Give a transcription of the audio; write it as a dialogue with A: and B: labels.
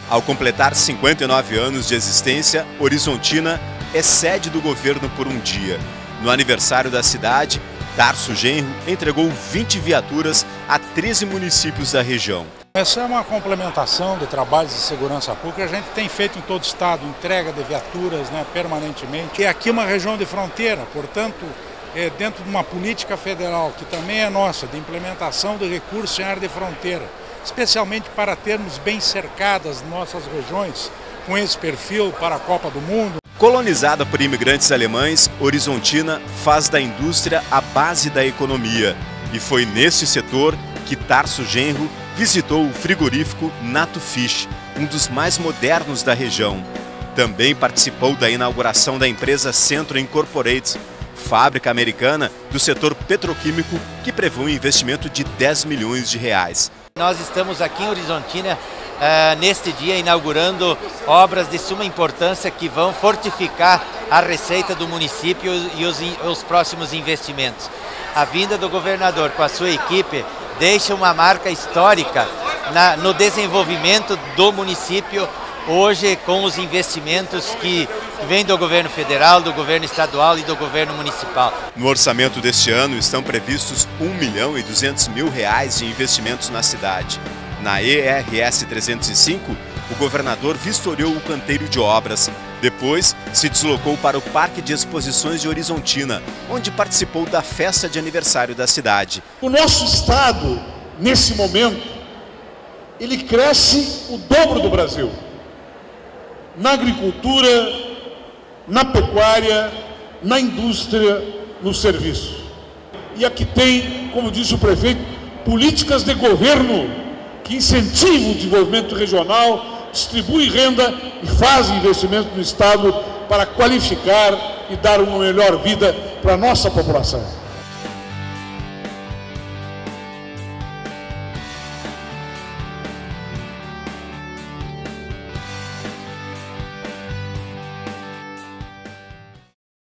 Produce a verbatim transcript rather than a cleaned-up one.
A: Ao completar cinquenta e nove anos de existência, Horizontina é sede do governo por um dia. No aniversário da cidade, Tarso Genro entregou vinte viaturas a treze municípios da região.
B: Essa é uma complementação de trabalhos de segurança pública que a gente tem feito em todo o estado, entrega de viaturas, né, permanentemente. E aqui é uma região de fronteira, portanto, é dentro de uma política federal que também é nossa, de implementação de recursos em área de fronteira, especialmente para termos bem cercadas nossas regiões com esse perfil para a Copa do Mundo.
A: Colonizada por imigrantes alemães, Horizontina faz da indústria a base da economia. E foi nesse setor que Tarso Genro visitou o frigorífico Nato Fish, um dos mais modernos da região. Também participou da inauguração da empresa Centro Incorporated, fábrica americana do setor petroquímico que prevê um investimento de dez milhões de reais.
C: Nós estamos aqui em Horizontina uh, neste dia inaugurando obras de suma importância que vão fortificar a receita do município e os, os próximos investimentos. A vinda do governador com a sua equipe deixa uma marca histórica na, no desenvolvimento do município, hoje com os investimentos que vêm do governo federal, do governo estadual e do governo municipal.
A: No orçamento deste ano estão previstos um milhão e duzentos mil reais de investimentos na cidade. Na E R S trezentos e cinco, o governador vistoriou o canteiro de obras. Depois, se deslocou para o Parque de Exposições de Horizontina, onde participou da festa de aniversário da cidade.
D: O nosso estado, nesse momento, ele cresce o dobro do Brasil. Na agricultura, na pecuária, na indústria, no serviço. E aqui tem, como disse o prefeito, políticas de governo que incentivam o desenvolvimento regional, distribui renda e faz investimento no Estado para qualificar e dar uma melhor vida para a nossa população.